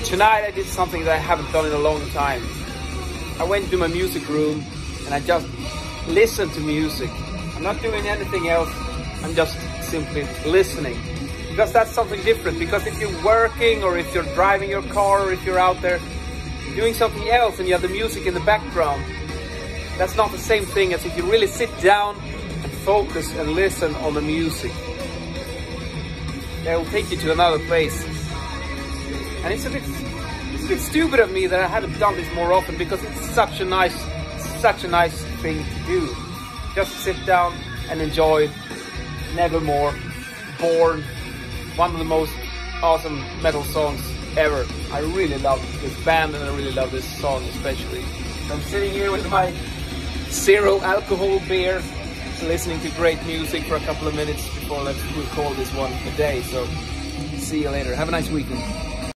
tonight I did something that I haven't done in a long time. I went to my music room and I just listened to music. I'm not doing anything else, I'm just simply listening. Because that's something different, because if you're working or if you're driving your car or if you're out there doing something else and you have the music in the background, that's not the same thing as if you really sit down and focus and listen on the music. That will take you to another place. And it's a bit stupid of me that I haven't done this more often, because it's such a nice thing to do. Just sit down and enjoy it. Nevermore, Born, one of the most awesome metal songs ever. I really love this band and I really love this song especially. So I'm sitting here with my zero alcohol beer, listening to great music for a couple of minutes before we'll call this one a day. So see you later. Have a nice weekend.